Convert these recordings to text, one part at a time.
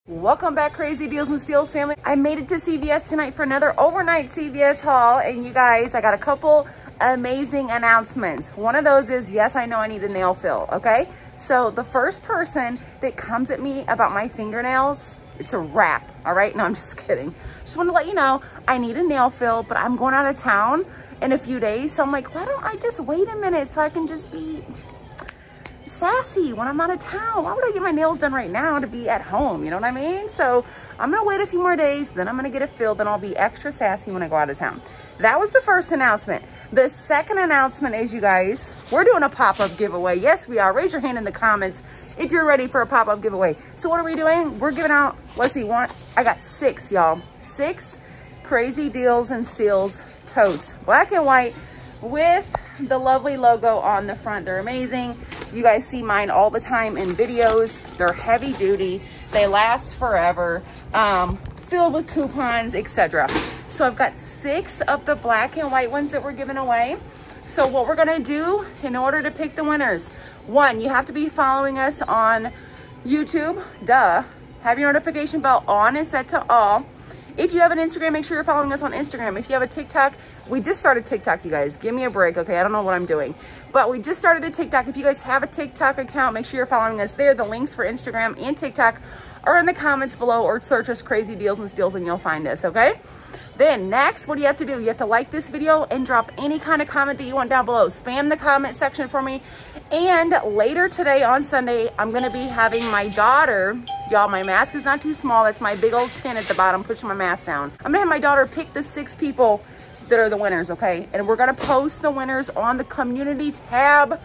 Welcome back, Crazy Deals and Steals family. I made it to CVS tonight for another overnight CVS haul, and you guys, I got a couple amazing announcements. One of those is, yes, I know I need a nail fill, okay? So the first person that comes at me about my fingernails, it's a wrap, all right? No, I'm just kidding. Just want to let you know, I need a nail fill, but I'm going out of town in a few days. So I'm like, why don't I just wait a minute so I can just be sassy when I'm out of town? Why would I get my nails done right now to be at home? You know what I mean? So I'm gonna wait a few more days, then I'm gonna get it filled, then I'll be extra sassy when I go out of town. That was the first announcement. The second announcement is, you guys, we're doing a pop-up giveaway. Yes, we are. Raise your hand in the comments if you're ready for a pop-up giveaway. So what are we doing? We're giving out, let's see, I got 6, y'all. 6 Crazy Deals and Steals totes, black and white, with the lovely logo on the front. They're amazing. You guys see mine all the time in videos. They're heavy duty. They last forever, filled with coupons, etc. So I've got 6 of the black and white ones that we're giving away. So what we're gonna do in order to pick the winners, 1, you have to be following us on YouTube, duh. Have your notification bell on and set to all. If you have an Instagram, make sure you're following us on Instagram. If you have a TikTok, we just started TikTok, you guys. Give me a break, okay? I don't know what I'm doing. But we just started a TikTok. If you guys have a TikTok account, make sure you're following us there. The links for Instagram and TikTok are in the comments below, or search us Crazy Deals and Steals and you'll find us, okay? Then next, what do you have to do? You have to like this video and drop any kind of comment that you want down below. Spam the comment section for me. And later today on Sunday, I'm gonna be having my daughter, y'all, my mask is not too small. That's my big old chin at the bottom, pushing my mask down. I'm gonna have my daughter pick the 6 people that are the winners, okay? And we're gonna post the winners on the community tab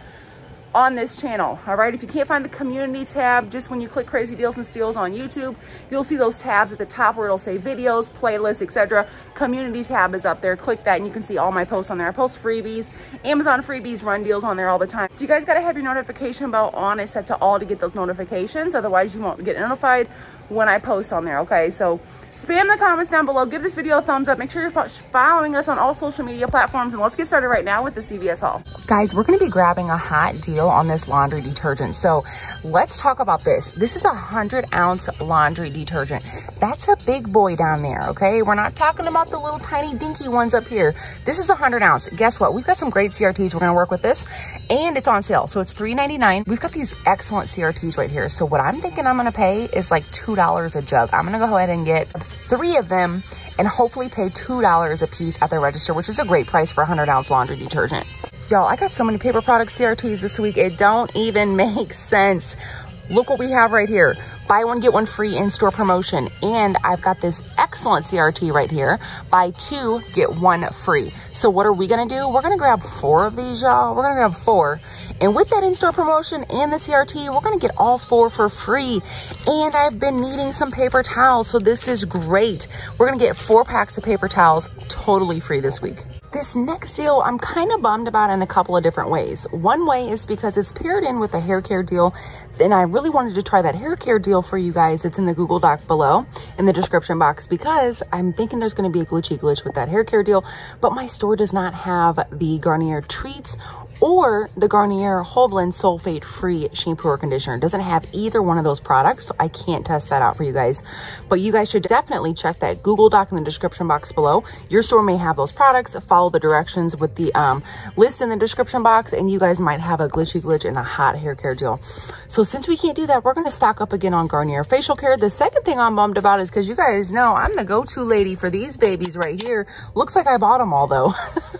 on this channel, all right? If you can't find the community tab, just when you click Crazy Deals and Steals on YouTube, you'll see those tabs at the top where it'll say videos, playlists, etc. Community tab is up there. Click that and you can see all my posts on there. I post freebies, Amazon freebies, run deals on there all the time. So you guys gotta have your notification bell on and set to all to get those notifications. Otherwise you won't get notified when I post on there, okay? So spam the comments down below. Give this video a thumbs up. Make sure you're following us on all social media platforms. And let's get started right now with the CVS haul. Guys, we're going to be grabbing a hot deal on this laundry detergent. So let's talk about this. This is a 100-ounce laundry detergent. That's a big boy down there, okay? We're not talking about the little tiny dinky ones up here. This is a 100-ounce. Guess what? We've got some great CRTs. We're going to work with this. And it's on sale. So it's $3.99. We've got these excellent CRTs right here. So what I'm thinking I'm going to pay is like $2 a jug. I'm going to go ahead and get 3 of them and hopefully pay $2 a piece at the register, which is a great price for a 100-ounce laundry detergent. Y'all, I got so many paper product CRTs this week. It don't even make sense. Look what we have right here. Buy one, get one free in-store promotion. And I've got this excellent CRT right here. Buy 2, get 1 free. So what are we gonna do? We're gonna grab 4 of these, y'all. We're gonna grab 4. And with that in-store promotion and the CRT, we're gonna get all 4 for free. And I've been needing some paper towels, so this is great. We're gonna get 4 packs of paper towels totally free this week. This next deal, I'm kind of bummed about in a couple of different ways. One way is because it's paired in with a hair care deal. And I really wanted to try that hair care deal for you guys. It's in the Google Doc below in the description box, because I'm thinking there's going to be a glitch with that hair care deal. But my store does not have the Garnier Treats or the Garnier Whole Blend Sulfate Free shampoo or conditioner. It doesn't have either one of those products, so I can't test that out for you guys. But you guys should definitely check that Google Doc in the description box below. Your store may have those products. Follow the directions with the list in the description box, and you guys might have a glitch and a hot hair care deal. So since we can't do that, we're gonna stock up again on Garnier facial care. The second thing I'm bummed about is because you guys know I'm the go-to lady for these babies right here. Looks like I bought them all though.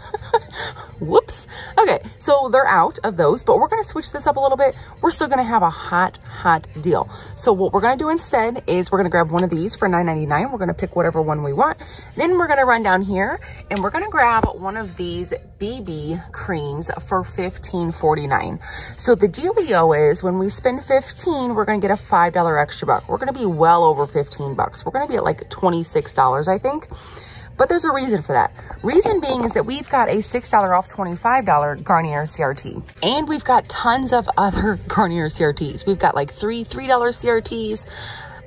Whoops. Okay, so they're out of those, but we're going to switch this up a little bit. We're still going to have a hot deal. So what we're going to do instead is we're going to grab one of these for $9.99. We're going to pick whatever one we want. Then we're going to run down here and we're going to grab one of these BB creams for $15.49. So the dealio is when we spend $15, we're going to get a $5 extra buck. We're going to be well over 15 bucks. We're going to be at like $26, I think. But there's a reason for that. Reason being is that we've got a $6 off $25 Garnier CRT. And we've got tons of other Garnier CRTs. We've got like $3 CRTs.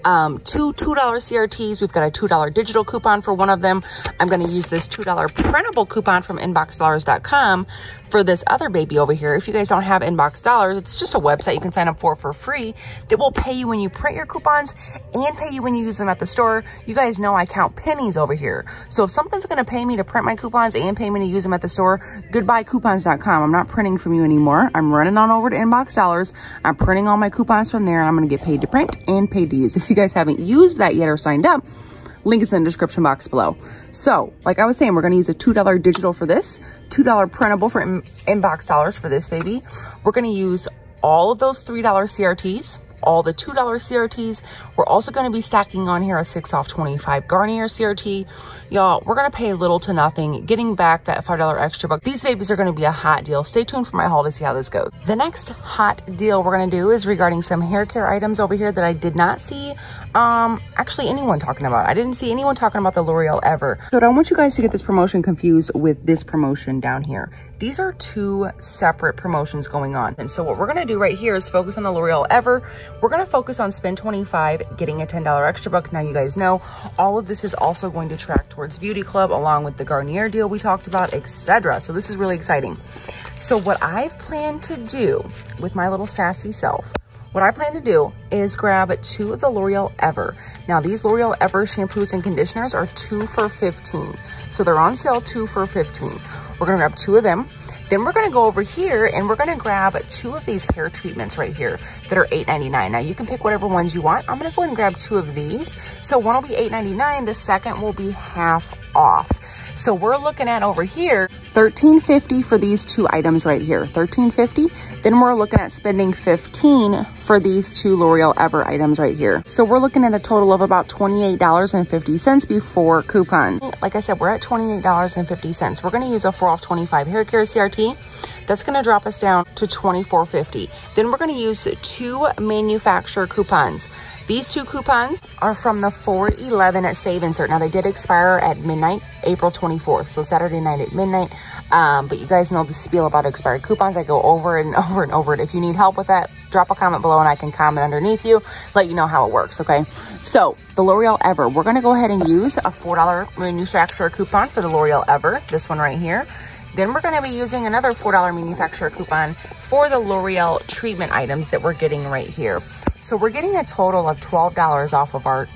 two $2 CRTs. We've got a $2 digital coupon for one of them. I'm going to use this $2 printable coupon from inboxdollars.com for this other baby over here. If you guys don't have Inbox Dollars, it's just a website you can sign up for free that will pay you when you print your coupons and pay you when you use them at the store. You guys know I count pennies over here. So if something's going to pay me to print my coupons and pay me to use them at the store, goodbyecoupons.com. I'm not printing from you anymore. I'm running on over to Inbox Dollars. I'm printing all my coupons from there, and I'm going to get paid to print and paid to use. If you guys haven't used that yet or signed up, link is in the description box below. So, like I was saying, we're going to use a $2 digital for this, $2 printable for Inbox Dollars for this baby. We're going to use all of those $3 CRTs, all the $2 CRTs. We're also going to be stacking on here a 6 off 25 Garnier CRT. Y'all, we're going to pay little to nothing, getting back that $5 extra buck. These babies are going to be a hot deal. Stay tuned for my haul to see how this goes. The next hot deal we're going to do is regarding some hair care items over here that I did not see actually anyone talking about. I didn't see anyone talking about the L'Oreal Ever. So I don't want you guys to get this promotion confused with this promotion down here. These are two separate promotions going on. And so what we're going to do right here is focus on the L'Oreal Ever. We're going to focus on spend 25, getting a $10 extra buck. Now you guys know all of this is also going to track towards Beauty Club along with the Garnier deal we talked about, etc. So this is really exciting. So what I've planned to do with my little sassy self, what I plan to do is grab 2 of the L'Oreal Ever. Now these L'Oreal Ever shampoos and conditioners are 2 for $15. So they're on sale 2 for $15. We're gonna grab 2 of them. Then we're gonna go over here and we're gonna grab 2 of these hair treatments right here that are $8.99. Now you can pick whatever ones you want. I'm gonna go ahead and grab 2 of these. So one will be $8.99, the second will be half off. So we're looking at over here, $13.50 for these 2 items right here, $13.50. Then we're looking at spending $15 for these 2 L'Oreal Ever items right here. So we're looking at a total of about $28.50 before coupons. Like I said, we're at $28.50. We're gonna use a 4 off 25 hair care CRT. That's gonna drop us down to $24.50. Then we're gonna use 2 manufacturer coupons. These 2 coupons are from the 4/11 at Save Insert. Now they did expire at midnight, April 24th, so Saturday night at midnight. But you guys know the spiel about expired coupons. I go over and over and over it. If you need help with that, drop a comment below and I can comment underneath you, let you know how it works, okay? So the L'Oreal Ever, we're gonna go ahead and use a $4 manufacturer coupon for the L'Oreal Ever, this one right here. Then we're gonna be using another $4 manufacturer coupon for the L'Oreal treatment items that we're getting right here. So we're getting a total of $12 off of our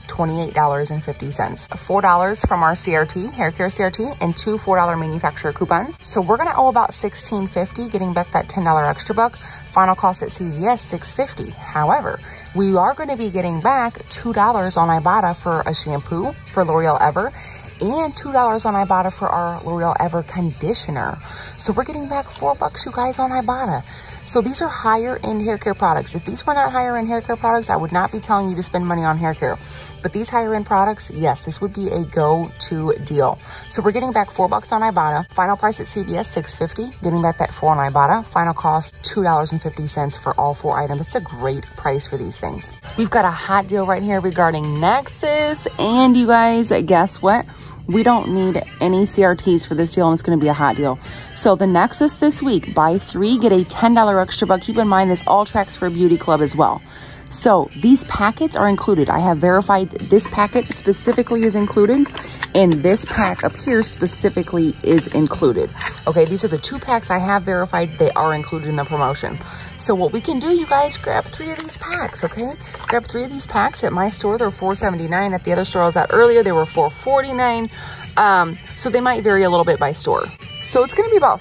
$28.50. $4 from our CRT, hair care CRT, and 2 $4 manufacturer coupons. So we're gonna owe about $16.50, getting back that $10 extra buck. Final cost at CVS, $6.50. However, we are gonna be getting back $2 on Ibotta for a shampoo for L'Oreal Ever, and $2 on Ibotta for our L'Oreal Ever conditioner. So we're getting back $4, you guys, on Ibotta. So these are higher end hair care products. If these were not higher end hair care products, I would not be telling you to spend money on hair care. But these higher end products, yes, this would be a go-to deal. So we're getting back $4 on Ibotta. Final price at CVS, $6.50. Getting back that 4 on Ibotta. Final cost, $2.50 for all 4 items. It's a great price for these things. We've got a hot deal right here regarding Nexxus. And you guys, guess what? We don't need any CRTs for this deal, and it's going to be a hot deal. So the Nexxus this week, buy 3, get a $10 extra buck. Keep in mind, this all tracks for Beauty Club as well. So these packets are included. I have verified this packet specifically is included, and this pack up here specifically is included. Okay, these are the 2 packs I have verified. They are included in the promotion. So what we can do, you guys, grab 3 of these packs, okay? Grab 3 of these packs. At my store, they're $4.79. At the other store I was at earlier, they were $4.49. So they might vary a little bit by store. So it's going to be about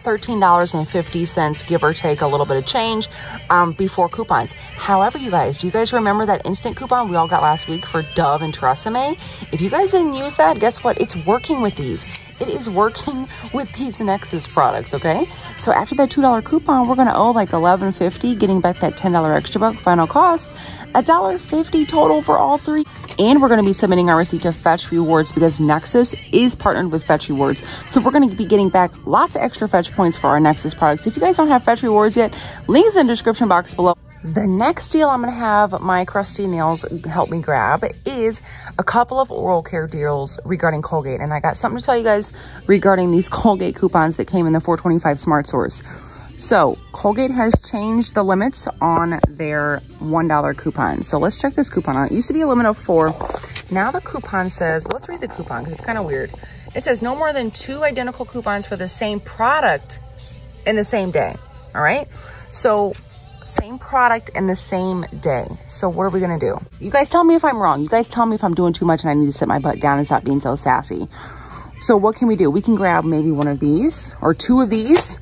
$13.50, give or take a little bit of change, before coupons. However, you guys, do you guys remember that instant coupon we all got last week for Dove and TRESemmé? If you guys didn't use that, guess what? It's working with these. It is working with these Nexxus products, okay? So after that $2 coupon, we're going to owe like $11.50, getting back that $10 extra buck. Final cost, $1.50 total for all 3. And we're going to be submitting our receipt to Fetch Rewards because Nexxus is partnered with Fetch Rewards. So we're going to be getting back lots of extra Fetch points for our Nexxus products. If you guys don't have Fetch Rewards yet, links in the description box below. The next deal I'm going to have my crusty nails help me grab is a couple of oral care deals regarding Colgate. And I got something to tell you guys regarding these Colgate coupons that came in the 425 Smart Source. So Colgate has changed the limits on their $1 coupon. So let's check this coupon out. It used to be a limit of 4. Now the coupon says, well, let's read the coupon because it's kind of weird. It says no more than 2 identical coupons for the same product in the same day. All right. So same product in the same day. So what are we going to do? You guys tell me if I'm wrong. You guys tell me if I'm doing too much and I need to sit my butt down and stop being so sassy. So what can we do? We can grab maybe one of these or 2 of these.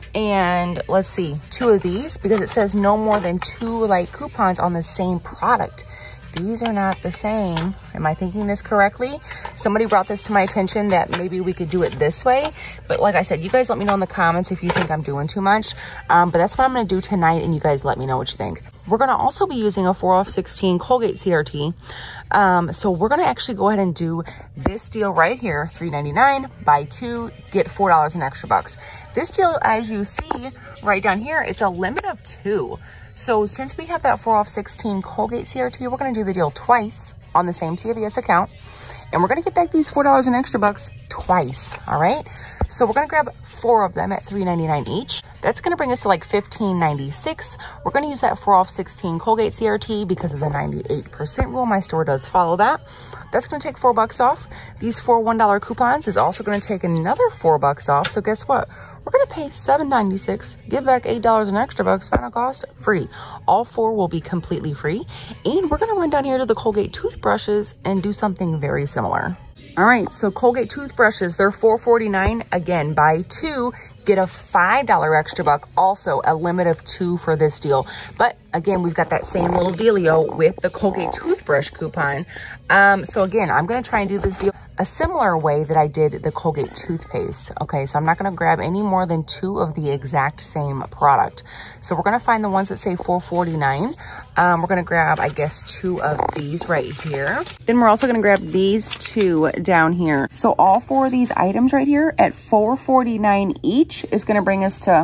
And let's see, 2 of these, because it says no more than 2 like coupons on the same product. These are not the same. Am I thinking this correctly? Somebody brought this to my attention that maybe we could do it this way. But like I said, you guys let me know in the comments if you think I'm doing too much. But that's what I'm going to do tonight, and you guys let me know what you think. We're going to also be using a 4 off 16 Colgate CRT. So we're going to actually go ahead and do this deal right here, $3.99, buy 2, get $4 in extra bucks. This deal, as you see right down here, it's a limit of 2. So since we have that 4 off 16 Colgate CRT, we're going to do the deal twice on the same CVS account. And we're going to get back these $4 in extra bucks twice. All right. So we're going to grab 4 of them at $3.99 each. That's going to bring us to like $15.96. We're going to use that 4 off 16 Colgate CRT because of the 98% rule. My store does follow that. That's going to take $4 off. These 4 $1 coupons is also going to take another $4 off. So guess what? We're going to pay $7.96, give back $8 in extra bucks, final cost free. All 4 will be completely free. And we're going to run down here to the Colgate toothbrushes and do something very similar. All right, so Colgate toothbrushes, they're $4.49. Again, buy 2, get a $5 extra buck. Also a limit of 2 for this deal. But again, we've got that same little dealio with the Colgate toothbrush coupon. So again, I'm going to try and do this deal a similar way that I did the Colgate toothpaste. Okay, so I'm not going to grab any more than 2 of the exact same product. So we're going to find the ones that say $4.49. We're going to grab, I guess, 2 of these right here. Then we're also going to grab these 2 down here. So all 4 of these items right here at $4.49 each is going to bring us to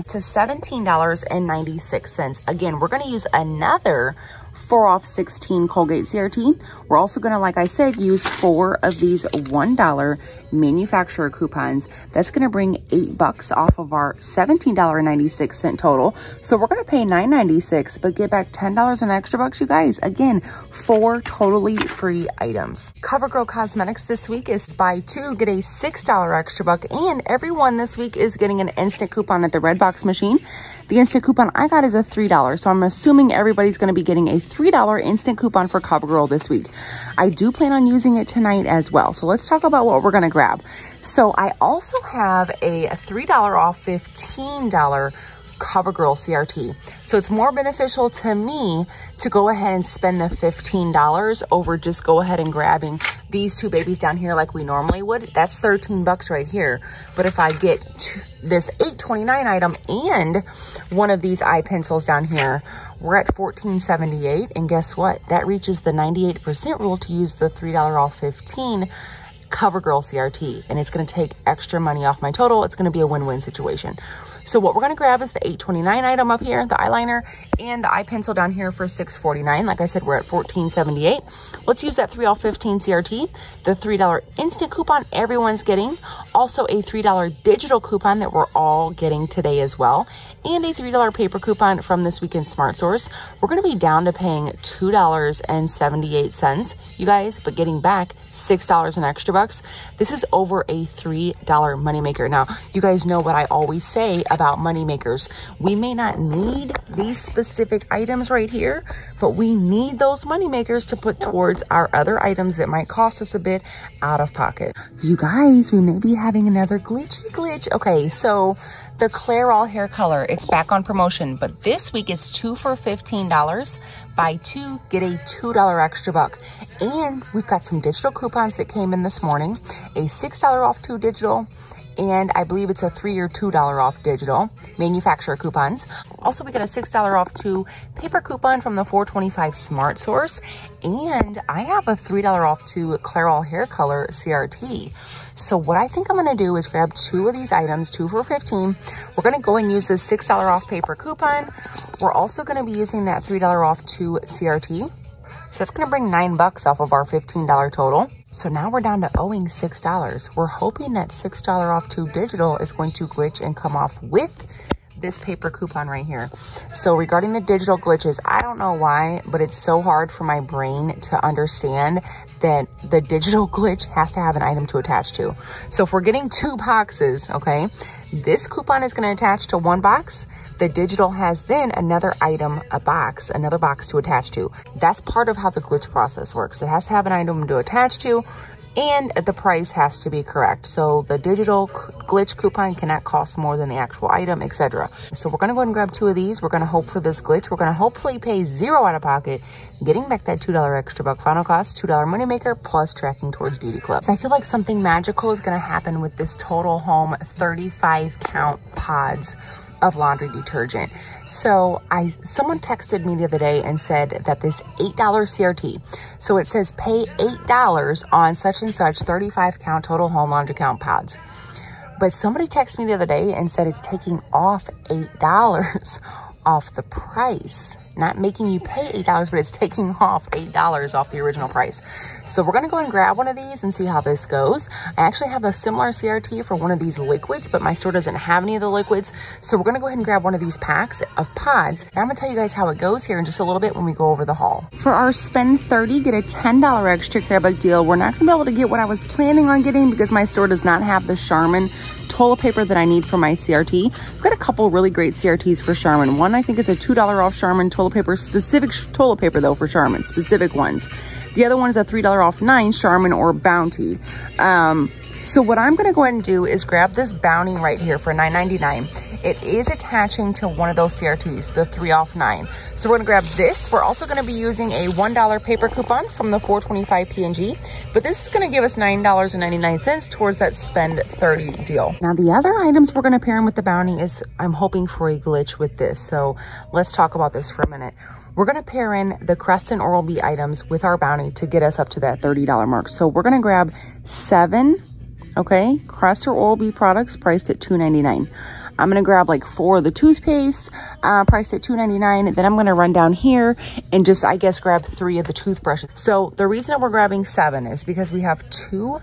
$17.96. Again, we're going to use another 4 off 16 Colgate CRT. We're also going to, like I said, use 4 of these $1 manufacturer coupons. That's going to bring $8 off of our $17.96 total. So we're going to pay $9.96, but get back $10 in extra bucks, you guys. Again, 4 totally free items. CoverGirl Cosmetics this week is buy 2, get a $6 extra buck, and everyone this week is getting an instant coupon at the Redbox machine. The instant coupon I got is a $3, so I'm assuming everybody's going to be getting a $3 instant coupon for CoverGirl this week. I do plan on using it tonight as well. So let's talk about what we're going to grab. So I also have a $3 off $15 CoverGirl CRT. So it's more beneficial to me to go ahead and spend the $15 over just go ahead and grabbing these 2 babies down here like we normally would. That's $13 right here. But if I get this $8.29 item and one of these eye pencils down here, we're at $14.78. And guess what? That reaches the 98% rule to use the $3 off 15 CoverGirl CRT, and it's going to take extra money off my total. It's going to be a win-win situation. So what we're going to grab is the $8.29 item up here, the eyeliner, and the eye pencil down here for $6.49. Like I said, we're at $14.78. Let's use that 3 off 15 CRT, the $3 instant coupon everyone's getting, also a $3 digital coupon that we're all getting today as well, and a $3 paper coupon from This Week in Smart Source. We're going to be down to paying $2.78, you guys, but getting back $6 in extra bucks. This is over a $3 moneymaker. Now, you guys know what I always say about money makers. We may not need these specific items right here, but we need those money makers to put towards our other items that might cost us a bit out of pocket. You guys, we may be having another glitch. Okay, so the Clairol hair color, it's back on promotion, but this week it's 2 for $15. Buy 2, get a $2 extra buck. And we've got some digital coupons that came in this morning, a $6 off 2 digital, and I believe it's a $3 or $2 off digital manufacturer coupons. Also, we got a $6 off 2 paper coupon from the 425 Smart Source, and I have a $3 off 2 Clairol hair color CRT. So what I think I'm going to do is grab 2 of these items, 2 for $15. We're going to go and use the $6 off paper coupon. We're also going to be using that $3 off 2 CRT. So that's going to bring $9 off of our $15 total. So now we're down to owing $6. We're hoping that $6 off 2 digital is going to glitch and come off with this paper coupon right here. So regarding the digital glitches, I don't know why, but it's so hard for my brain to understand that the digital glitch has to have an item to attach to. So if we're getting 2 boxes, okay, this coupon is going to attach to 1 box. The digital has then another item, another box to attach to. That's part of how the glitch process works. It has to have an item to attach to, and the price has to be correct. So the digital glitch coupon cannot cost more than the actual item, etc. So we're gonna go ahead and grab 2 of these. We're gonna hope for this glitch. We're gonna hopefully pay 0 out of pocket, getting back that $2 extra buck final cost, $2 moneymaker, plus tracking towards Beauty Club. So I feel like something magical is gonna happen with this Total Home 35 count pods of laundry detergent. So someone texted me the other day and said that this $8 CRT, so it says pay $8 on such and such 35 count Total Home laundry count pods. But somebody texted me the other day and said it's taking off $8 off the price. Not making you pay $8, but it's taking off $8 off the original price. So we're gonna go and grab one of these and see how this goes. I actually have a similar CRT for one of these liquids, but my store doesn't have any of the liquids. So we're gonna go ahead and grab one of these packs of pods. And I'm gonna tell you guys how it goes here in just a little bit when we go over the haul. For our spend 30, get a $10 extra care bag deal. We're not gonna be able to get what I was planning on getting because my store does not have the Charmin toilet paper that I need for my CRT. I've got a couple really great CRTs for Charmin. One, I think it's a $2 off Charmin toilet paper, specific toilet paper though for Charmin, specific ones. The other one is a $3 off 9 Charmin or Bounty. So what I'm gonna go ahead and do is grab this Bounty right here for $9.99. It is attaching to one of those CRTs, the 3 off 9. So we're gonna grab this. We're also gonna be using a $1 paper coupon from the 425 P&G, but this is gonna give us $9.99 towards that spend 30 deal. Now the other items we're gonna pair in with the Bounty is, I'm hoping for a glitch with this. So let's talk about this for a minute. We're gonna pair in the Crest and Oral-B items with our Bounty to get us up to that $30 mark. So we're gonna grab 7, okay, Crest or Oral-B products priced at $2.99. I'm gonna grab like 4 of the toothpaste, priced at $2.99. Then I'm gonna run down here and just, I guess, grab 3 of the toothbrushes. So the reason that we're grabbing 7 is because we have 2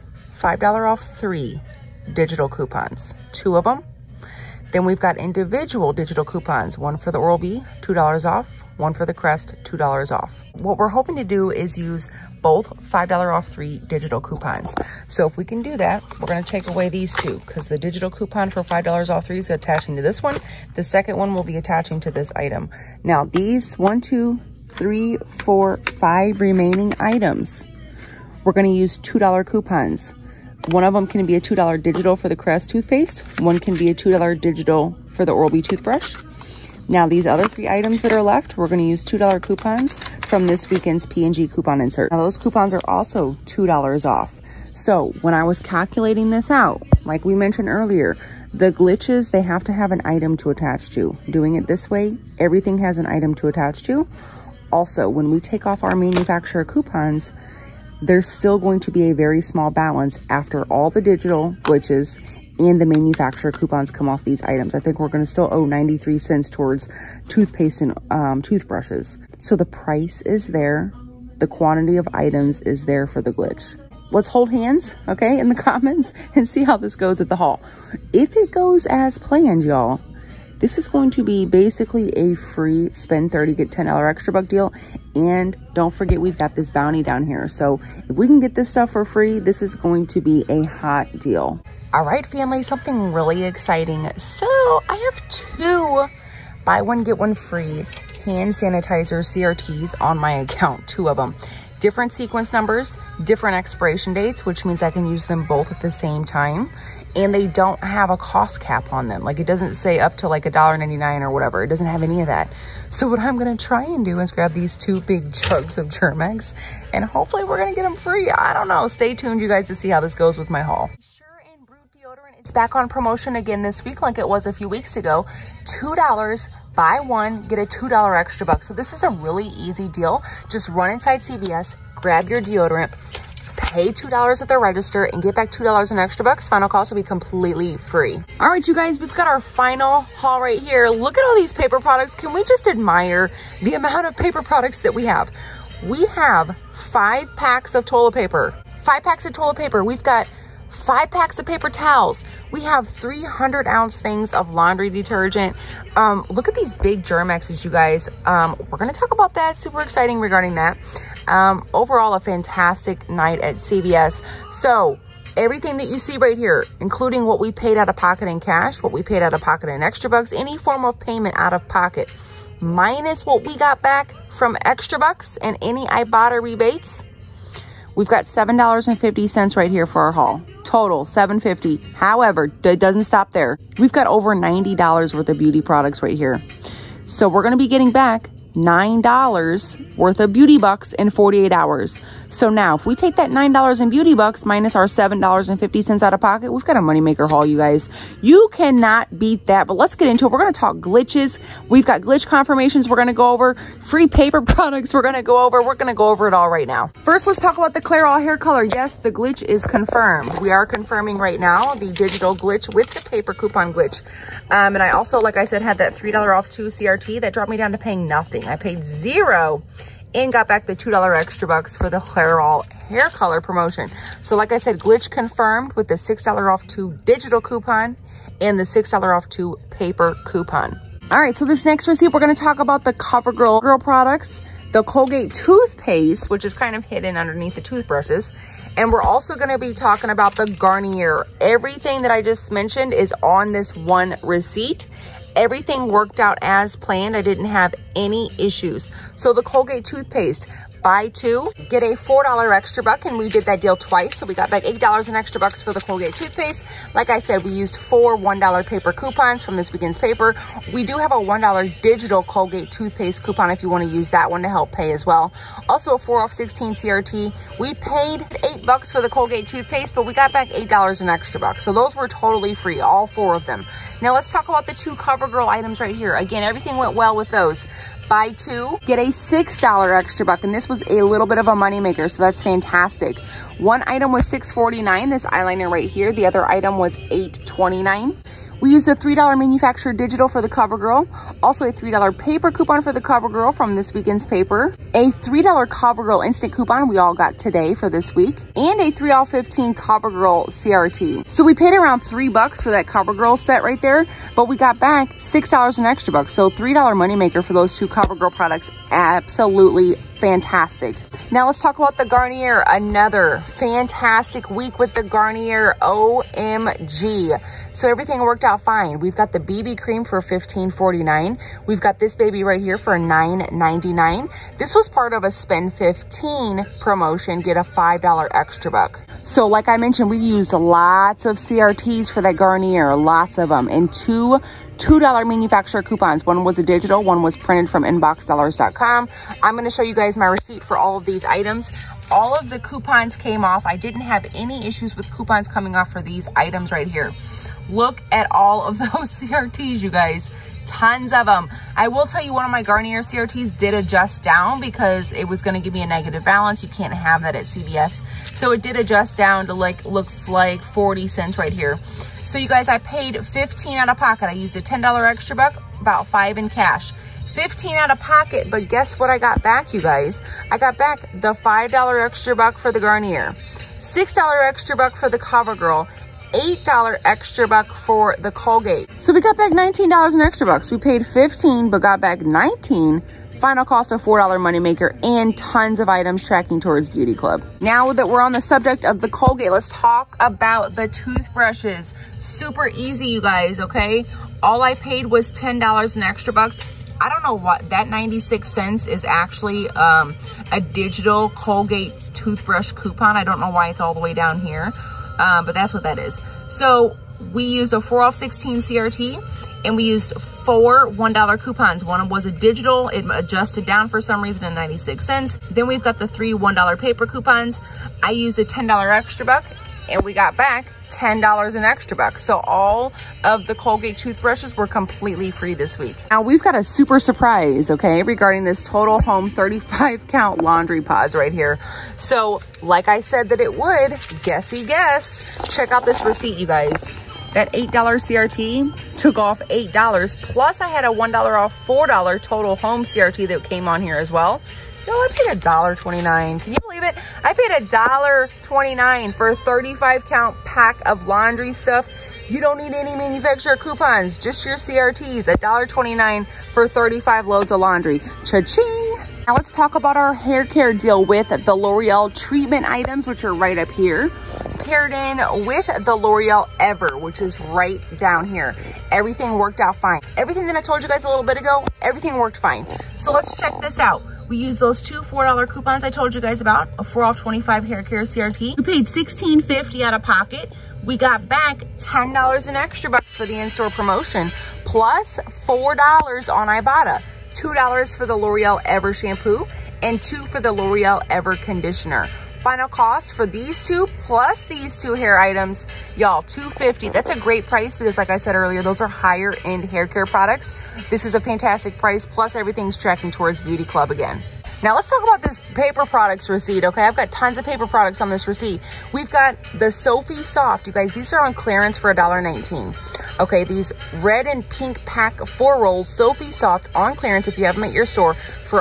$5 off 3 digital coupons, 2 of them. Then we've got individual digital coupons, 1 for the Oral-B, $2 off, 1 for the Crest, $2 off. What we're hoping to do is use both $5 off 3 digital coupons. So if we can do that, we're gonna take away these 2 because the digital coupon for $5 off 3 is attaching to this one. The second one will be attaching to this item. Now these 1, 2, 3, 4, 5 remaining items, we're gonna use $2 coupons. One of them can be a $2 digital for the Crest toothpaste. One can be a $2 digital for the Oral-B toothbrush. Now these other 3 items that are left, we're gonna use $2 coupons from this weekend's P&G coupon insert. Now those coupons are also $2 off. So when I was calculating this out, like we mentioned earlier, the glitches, they have to have an item to attach to. Doing it this way, everything has an item to attach to. Also, when we take off our manufacturer coupons, there's still going to be a very small balance after all the digital glitches and the manufacturer coupons come off these items. I think we're going to still owe 93 cents towards toothpaste and toothbrushes. So the price is there. The quantity of items is there for the glitch. Let's hold hands, okay, in the comments and see how this goes at the haul. If it goes as planned, y'all, this is going to be basically a free spend 30, get $10 extra buck deal. And don't forget, we've got this Bounty down here. So if we can get this stuff for free, this is going to be a hot deal. All right, family, something really exciting. So I have 2 buy one, get one free hand sanitizer CRTs on my account, 2 of them. Different sequence numbers, different expiration dates, which means I can use them both at the same time. And they don't have a cost cap on them. Like, it doesn't say up to like $1.99 or whatever. It doesn't have any of that. So what I'm gonna try and do is grab these 2 big jugs of Germ-X, and hopefully we're gonna get them free. I don't know. Stay tuned, you guys, to see how this goes with my haul. Sure and Brute deodorant is back on promotion again this week, like it was a few weeks ago. $2. Buy 1, get a $2 extra buck. So this is a really easy deal. Just run inside CVS, grab your deodorant, pay $2 at the register, and get back $2 in extra bucks. Final cost will be completely free. All right, you guys, we've got our final haul right here. Look at all these paper products. Can we just admire the amount of paper products that we have? We have 5 packs of toilet paper. 5 packs of toilet paper. We've got 5 packs of paper towels. We have 300-ounce things of laundry detergent. Look at these big Germexes, you guys. We're going to talk about that. Super exciting regarding that. Overall, a fantastic night at CVS. So everything that you see right here, including what we paid out of pocket in cash, what we paid out of pocket in extra bucks, any form of payment out of pocket, minus what we got back from extra bucks and any Ibotta rebates, we've got $7.50 right here for our haul. Total $7.50. However, it doesn't stop there. We've got over $90 worth of beauty products right here. So we're going to be getting back $9 worth of beauty bucks in 48 hours. So now if we take that $9 in beauty bucks minus our $7.50 out of pocket, we've got a moneymaker haul, you guys. You cannot beat that. But let's get into it. We're going to talk glitches. We've got glitch confirmations we're going to go over. Free paper products we're going to go over. We're going to go over it all right now. First, let's talk about the Clairol hair color. Yes, the glitch is confirmed. We are confirming right now the digital glitch with the paper coupon glitch. And I also, like I said, had that $3 off 2 CRT that dropped me down to paying nothing. I paid $0 and got back the $2 extra bucks for the Clairol hair color promotion. So like I said, glitch confirmed with the $6 off 2 digital coupon and the $6 off 2 paper coupon. All right, so this next receipt, we're going to talk about the CoverGirl products, the Colgate toothpaste, which is kind of hidden underneath the toothbrushes. And we're also going to be talking about the Garnier. Everything that I just mentioned is on this one receipt. Everything worked out as planned. I didn't have any issues. So the Colgate toothpaste, buy 2, get a $4 extra buck, and we did that deal twice. So we got back $8 in extra bucks for the Colgate toothpaste. Like I said, we used 4 $1 paper coupons from this weekend's paper. We do have a $1 digital Colgate toothpaste coupon if you want to use that one to help pay as well. Also a 4 off 16 CRT. We paid $8 for the Colgate toothpaste, but we got back $8 in extra bucks. So those were totally free, all 4 of them. Now let's talk about the 2 CoverGirl items right here. Again, everything went well with those. Buy 2, get a $6 extra buck, and this was a little bit of a moneymaker, so that's fantastic. One item was $6.49, this eyeliner right here. The other item was $8.29. We used a $3 manufacturer digital for the CoverGirl, also a $3 paper coupon for the CoverGirl from this weekend's paper, a $3 CoverGirl instant coupon we all got today for this week, and a 3 off 15 CoverGirl CRT. So we paid around $3 for that CoverGirl set right there, but we got back $6 in extra bucks. So $3 moneymaker for those 2 CoverGirl products. Absolutely fantastic. Now let's talk about the Garnier. Another fantastic week with the Garnier. OMG. So everything worked out fine. We've got the BB cream for $15.49. We've got this baby right here for $9.99. This was part of a spend $15 promotion, get a $5 extra buck. So like I mentioned, we used lots of CRTs for that Garnier, lots of them, and 2 $2 manufacturer coupons. One was a digital, one was printed from inboxdollars.com. I'm going to show you guys my receipt for all of these items. All of the coupons came off. I didn't have any issues with coupons coming off for these items right here. Look at all of those CRTs, you guys. Tons of them. I will tell you, one of my Garnier CRTs did adjust down because it was going to give me a negative balance. You can't have that at CVS. So it did adjust down to looks like 40 cents right here. So you guys, I paid 15 out of pocket. I used a $10 extra buck, about 5 in cash. 15 out of pocket, but guess what I got back, you guys? I got back the $5 extra buck for the Garnier, $6 extra buck for the CoverGirl, $8 extra buck for the Colgate. So we got back $19 in extra bucks. We paid 15, but got back 19. Final cost of $4 moneymaker and tons of items tracking towards Beauty Club. Now that we're on the subject of the Colgate, let's talk about the toothbrushes. Super easy, you guys, okay? All I paid was $10 in extra bucks. I don't know what, that 96 cents is actually a digital Colgate toothbrush coupon. I don't know why it's all the way down here. But that's what that is. So we used a 4 off 16 CRT and we used 4 $1 coupons. One was a digital, it adjusted down for some reason at 96 cents. Then we've got the 3 $1 paper coupons. I used a $10 extra buck and we got back $10 in extra bucks. So all of the Colgate toothbrushes were completely free this week. Now we've got a super surprise, okay, regarding this Total Home 35 count laundry pods right here. So like I said that it would, guessy guess, check out this receipt, you guys. That $8 CRT took off $8, plus I had a $1 off $4 Total Home CRT that came on here as well. No, I paid $1.29. Can you believe it? I paid $1.29 for a 35 count pack of laundry stuff. You don't need any manufacturer coupons, just your CRTs, $1.29 for 35 loads of laundry. Cha-ching! Now let's talk about our hair care deal with the L'Oreal treatment items, which are right up here, paired in with the L'Oreal Ever, which is right down here. Everything worked out fine. Everything that I told you guys a little bit ago, everything worked fine. So let's check this out. We used those two $4 coupons I told you guys about, a 4 off 25 hair care CRT. We paid $16.50 out of pocket. We got back $10 in extra bucks for the in-store promotion, plus $4 on Ibotta, $2 for the L'Oreal Ever shampoo, and $2 for the L'Oreal Ever conditioner. Final cost for these two plus these two hair items, y'all, $2.50. That's a great price because, like I said earlier, those are higher end hair care products. This is a fantastic price, plus everything's tracking towards Beauty Club again. Now let's talk about this paper products receipt, okay? I've got tons of paper products on this receipt. We've got the Sophie Soft. You guys, these are on clearance for $1.19. Okay, these red and pink pack 4 rolls, Sophie Soft on clearance if you have them at your store for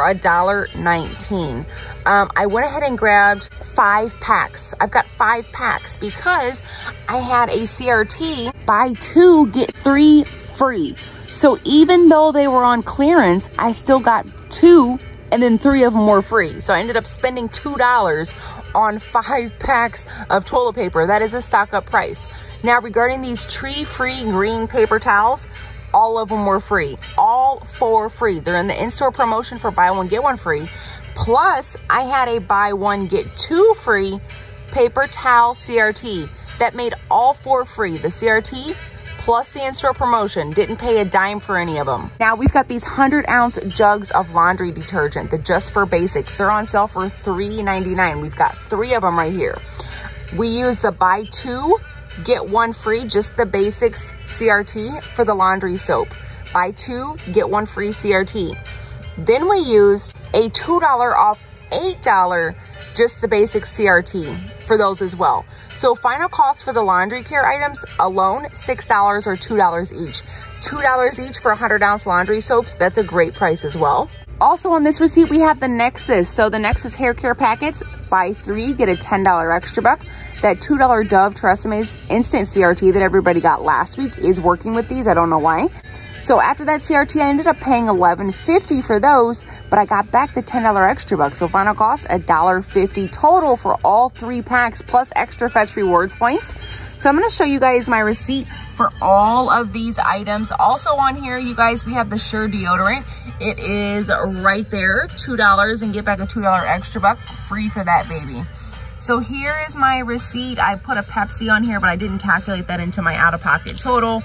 $1.19. I went ahead and grabbed 5 packs. I've got 5 packs because I had a CRT, buy 2, get 3 free. So even though they were on clearance, I still got 2 and then 3 of them were free. So I ended up spending $2 on 5 packs of toilet paper. That is a stock up price. Now regarding these tree-free green paper towels, all of them were free. All 4 free. They're in the in-store promotion for buy one, get one free. Plus, I had a buy one, get 2 free paper towel CRT that made all 4 free. The CRT plus the in-store promotion. Didn't pay a dime for any of them. Now we've got these 100-ounce jugs of laundry detergent, the Just for Basics. They're on sale for $3.99. We've got 3 of them right here. We use the buy 2, get 1 free, just the Basics CRT for the laundry soap. Buy 2, get 1 free CRT. Then we used a $2 off $8 just the Basics CRT for those as well. So final cost for the laundry care items alone, $6 or $2 each. $2 each for 100-ounce laundry soaps. That's a great price as well. Also on this receipt, we have the Nexxus. So the Nexxus hair care packets, buy 3, get a $10 extra buck. That $2 Dove Tresemmé Instant CRT that everybody got last week is working with these. I don't know why. So after that CRT, I ended up paying $11.50 for those, but I got back the $10 extra bucks. So final cost, $1.50 total for all 3 packs plus extra Fetch Rewards points. So I'm going to show you guys my receipt for all of these items. Also on here, you guys, we have the Sure deodorant. It is right there, $2, and get back a $2 extra buck free for that baby. So here is my receipt. I put a Pepsi on here, but I didn't calculate that into my out-of-pocket total.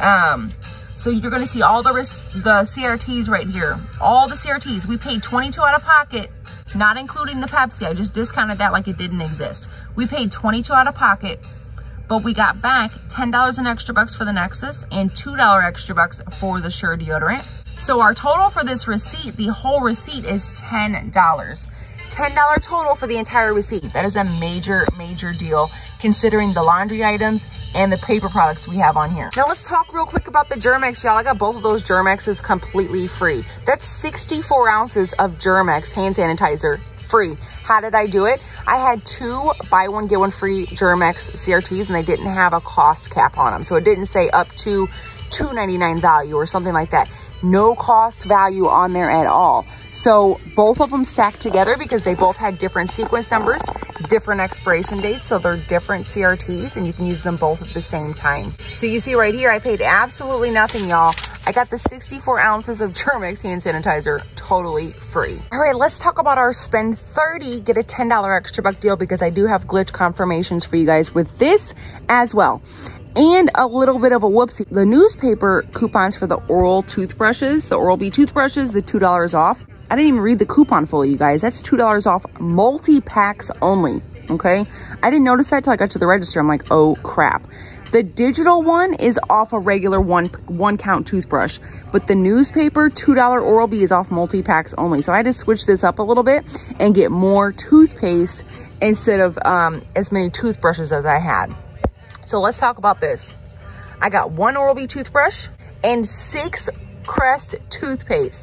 So you're going to see all the CRTs right here. All the CRTs. We paid $22 out of pocket, not including the Pepsi. I just discounted that like it didn't exist. We paid $22 out of pocket, but we got back $10 in extra bucks for the Nexxus and $2 extra bucks for the Sure deodorant. So our total for this receipt, the whole receipt, is $10. $10 total for the entire receipt. That is a major, major deal considering the laundry items and the paper products we have on here. Now let's talk real quick about the Germ-X, y'all. I got both of those Germ-X's completely free. That's 64 ounces of Germ-X hand sanitizer free. How did I do it? I had 2 buy one, get one free Germ-X CRTs and they didn't have a cost cap on them. So it didn't say up to $2.99 value or something like that. No cost value on there at all. So both of them stacked together because they both had different sequence numbers, different expiration dates. So they're different CRTs and you can use them both at the same time. So you see right here, I paid absolutely nothing, y'all. I got the 64 ounces of Germ-X hand sanitizer totally free. All right, let's talk about our spend 30, get a $10 extra buck deal because I do have glitch confirmations for you guys with this as well. And a little bit of a whoopsie. The newspaper coupons for the Oral toothbrushes, the Oral-B toothbrushes, the $2 off. I didn't even read the coupon fully, you guys. That's $2 off multi-packs only, okay? I didn't notice that till I got to the register. I'm like, oh crap. The digital one is off a regular one count toothbrush, but the newspaper $2 Oral-B is off multi-packs only. So I had to switch this up a little bit and get more toothpaste instead of as many toothbrushes as I had. So let's talk about this. I got 1 Oral-B toothbrush and 6 Crest toothpaste.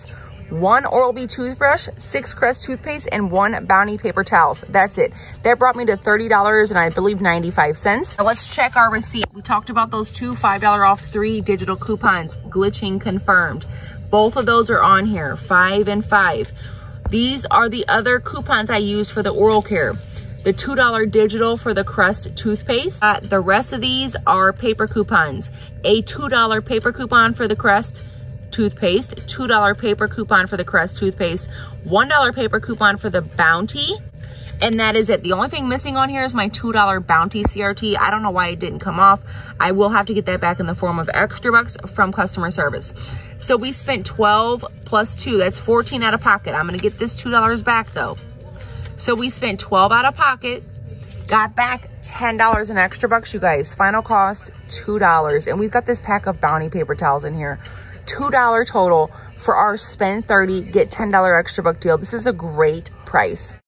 1 Oral-B toothbrush, 6 Crest toothpaste, and 1 Bounty paper towels. That's it. That brought me to $30 and I believe 95 cents. Now let's check our receipt. We talked about those 2 $5 off 3 digital coupons, glitching confirmed. Both of those are on here, 5 and 5. These are the other coupons I used for the oral care. The $2 digital for the Crest toothpaste. The rest of these are paper coupons. A $2 paper coupon for the Crest toothpaste, $2 paper coupon for the Crest toothpaste, $1 paper coupon for the Bounty, and that is it. The only thing missing on here is my $2 Bounty CRT. I don't know why it didn't come off. I will have to get that back in the form of extra bucks from customer service. So we spent 12 plus 2, that's 14 out of pocket. I'm gonna get this $2 back though. So we spent 12 out of pocket, got back $10 in extra bucks, you guys. Final cost, $2. And we've got this pack of Bounty paper towels in here. $2 total for our spend 30, get $10 extra buck deal. This is a great price.